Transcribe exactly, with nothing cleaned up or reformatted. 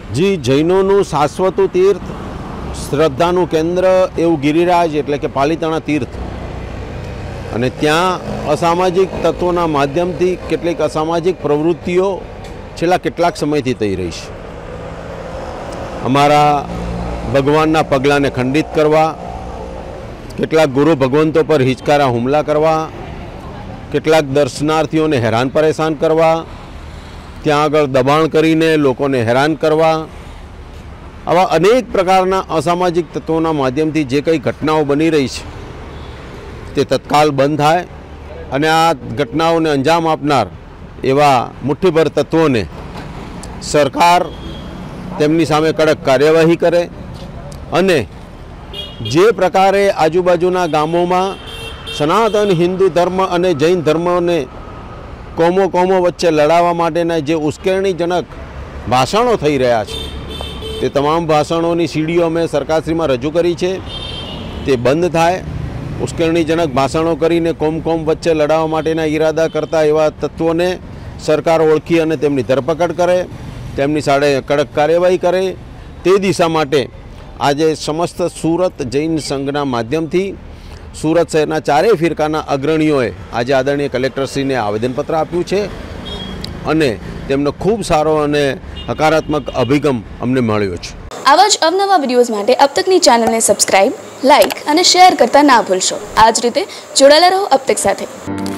जी जैनों शाश्वत तीर्थ श्रद्धानु केन्द्र एवं गिरिराज एटले के पालिताणा तीर्थ अने त्यां असामाजिक तत्वों माध्यम थी केटलीक असामाजिक प्रवृत्तिओ छेल्ला केटलाक समयथी थई रही छे। अमारा भगवानना पगलाने खंडित करवा, केटलाक गुरु भगवंतों पर हिचकारा हुमला करवा, केटलाक दर्शनार्थीओने हैरान परेशान करवा, त्यां आगळ दबाण करीने लोकोने हैरान करवा, आवा अनेक प्रकारना असामाजिक तत्वों माध्यमथी जे कई घटनाओं बनी रही है ते तत्काल बंद थाय अने आ घटनाओने अंजाम आपनार एवा मुठ्ठीभर तत्वोने सरकार तेमनी सामे कड़क कार्यवाही करे अने जे प्रकारे आजूबाजूना गामोमां सनातन हिंदू धर्म अने जैन धर्मोने कोमो कोमो वच्चे लड़ावा माटेना जे उश्केरણીજનક भाषणों थई रह्या छे ते तमाम भाषणोनी सीडीओ अमे सरकारश्रीमां रजू करी छे ते बंद थाय। उश्केरણીજનક भाषणों करीने कोम कोम वच्चे लड़ावा माटेना इरादा करता एवा तत्वोने सरकार ओळखी अने तेमनी धरपकड़ करे, तेमनी साथे कड़क कार्यवाही करे ते दिशा माटे आजे समस्त सूरत जैन संघना माध्यमथी सूरत शहरना चारे फिरकाना अग्रणीओए आज आदरणीय कलेक्टरश्रीने आवेदनपत्र आप्युं छे अने तेमनो खूब सारो अने हकारात्मक अभिगम अमने मळ्यो छे। आवा ज अवनवा विडियोज माटे अबतकनी चेनलने सब्सक्राइब, लाइक अने शेर करता ना भूलशो। आज रीते जोडाયેલા રહો અબતક સાથે।